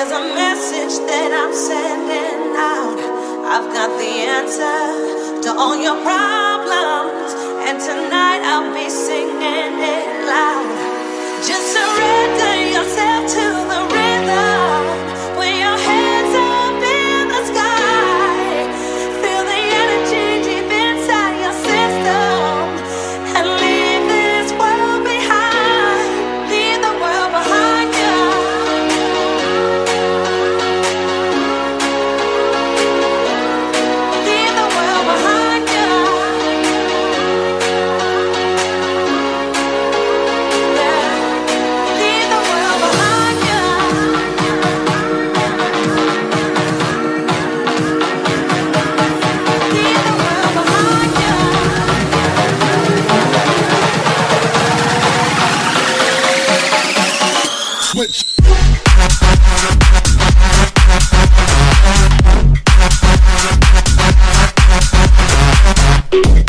There's a message that I'm sending out. I've got the answer to all your problems, and tonight I'll be singing it loud. Just surrender yourself to the rhythm. Put your hands up in the sky. Feel the energy deep inside your system, and leave this world behind. Leave the world behind you. Leave the world behind you. Yeah. Leave the world behind you. Leave the world behind you. Switch. Yeah.